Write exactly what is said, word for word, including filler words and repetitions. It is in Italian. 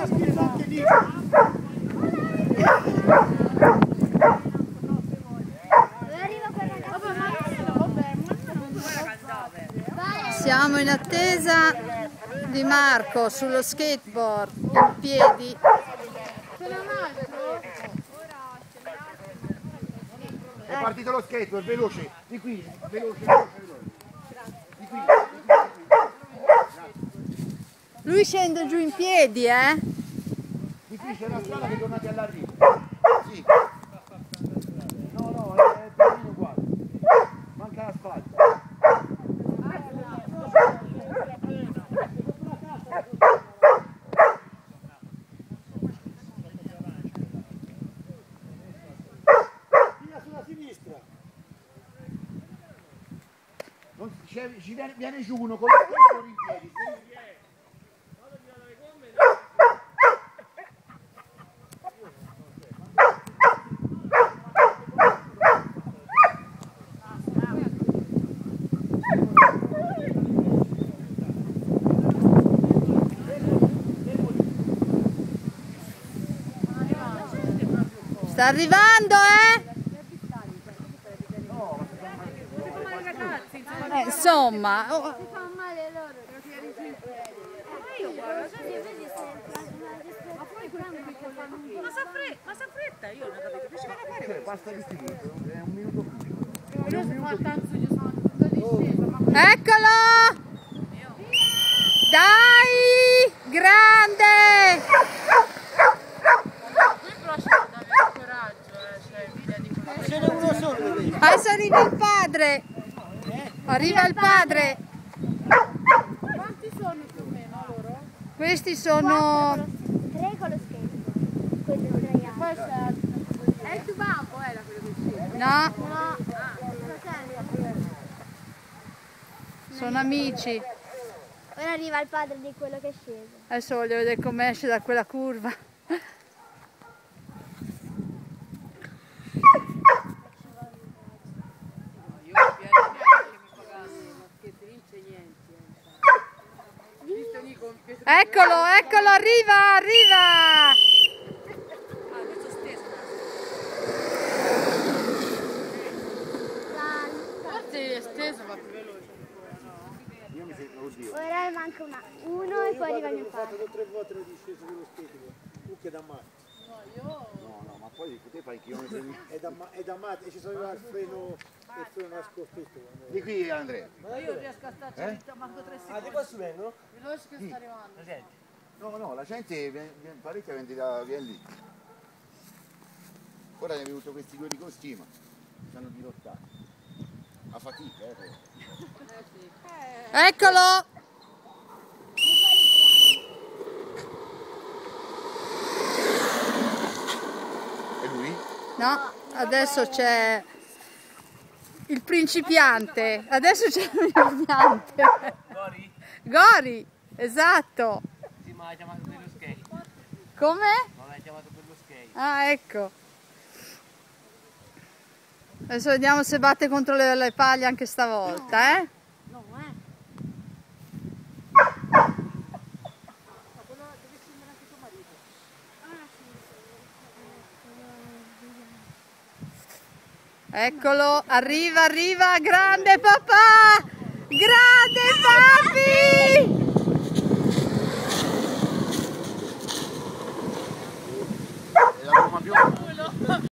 spirito anche lì. Siamo in attesa di Marco sullo skateboard in piedi. È partito lo skateboard, veloce, di qui, veloce, veloce, veloce. Di qui, di qui, di qui. Lui scende giù in piedi, eh? Di qui c'è una strada che tornate all'arrivo. Sì. No, no, è il cammino qua. Manca l'asfalto. Via sulla sinistra. Non, ci viene, viene giù uno con lo skateboard in piedi. Sta arrivando, eh? Eh, insomma. Oh. Si fa male loro. Ma sa fre- ma sa fretta, io non ho capito che ci viene a fare. Basta di più, è un minuto più. Io sono fatta anzi, io sono tutta discesa, ma Eccolo! Dai! Grande! qui però c'è da avere coraggio, eh, cioè via di quello. Ce n'è uno solo lì. Adesso arriva il padre! Arriva il padre! Quanti sono più o meno loro? Questi sono... Tre con lo skate. Quello ubriaco. Poi c'è... È il tuo babbo, era quello che scende. No, No, fratello. sono amici. Ora arriva il padre di quello che è sceso. Adesso voglio vedere come esce da quella curva. Eccolo, eccolo, arriva, arriva! Forse è steso ma più veloce. Io mi sento, oddio. Ora manca una, uno e poi arriva il mio Ho fatto padre. due o tre volte la discesa dello skateboard. Tu che da matti. No, io... No, no, ma poi te fai chilometri. È da, ma- è da matti e ci sono il freno, il freno nascosto. Di qui Andrea. Ma io non riesco a starci Eh? eh? manco tre Ah, secondi. di qua su vengono? Veloce che sta arrivando. No, no, la gente viene, viene parecchia viene da viene lì. Ora è venuto questi due di costima. Stanno dirottati. A fatica, eh. poi. Eccolo! E lui? No, adesso c'è il principiante. Adesso c'è il principiante. Gori? Gori, esatto. Sì, ma l'hai chiamato per lo skate. Come? Ma l'hai chiamato per lo skate. Ah, ecco. Adesso vediamo se batte contro le, le paglie anche stavolta, eh? No, eh. Eccolo, arriva, arriva, grande papà! Grande papi! È la Roma più